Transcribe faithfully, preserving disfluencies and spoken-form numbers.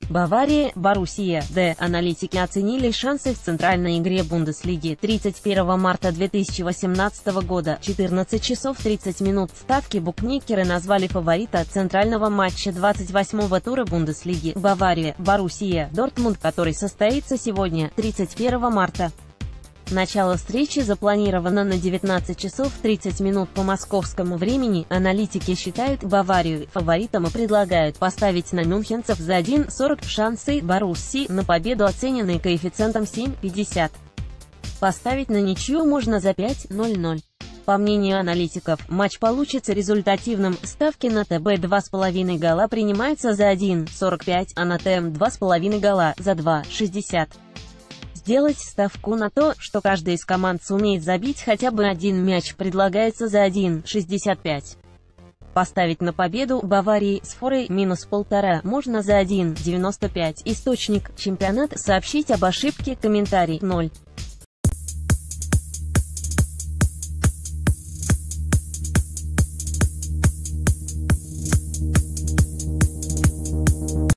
Бавария, Боруссия, Д. Аналитики оценили шансы в центральной игре Бундеслиги тридцать первого марта две тысячи восемнадцатого года, четырнадцать часов тридцать минут. Ставки букмекеры назвали фаворита центрального матча двадцать восьмого тура Бундеслиги Бавария, Боруссия, Дортмунд, который состоится сегодня, тридцать первого марта. Начало встречи запланировано на девятнадцать часов тридцать минут по московскому времени. Аналитики считают Баварию фаворитом и предлагают поставить на мюнхенцев за один сорок. Шансы Боруссии на победу оценены коэффициентом семь пятьдесят. Поставить на ничью можно за пять ноль. По мнению аналитиков, матч получится результативным. Ставки на ТБ два с половиной гола принимаются за один сорок пять, а на ТМ два с половиной гола за два шестьдесят. Сделать ставку на то, что каждая из команд сумеет забить хотя бы один мяч, предлагается за один шестьдесят пять. Поставить на победу Баварии с форой минус полтора можно за один девяносто пять. Источник: чемпионат. Сообщить об ошибке. Комментарий: ноль.